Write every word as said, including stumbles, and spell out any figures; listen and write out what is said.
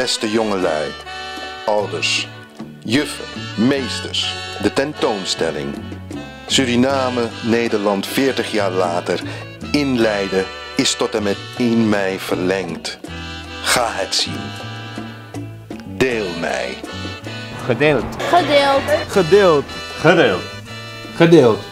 Beste jongelui, ouders, juffen, meesters, de tentoonstelling. Suriname, Nederland veertig jaar later, inleiden is tot en met één mei verlengd. Ga het zien. Deel mij. Gedeeld. Gedeeld. Gedeeld. Gedeeld. Gedeeld.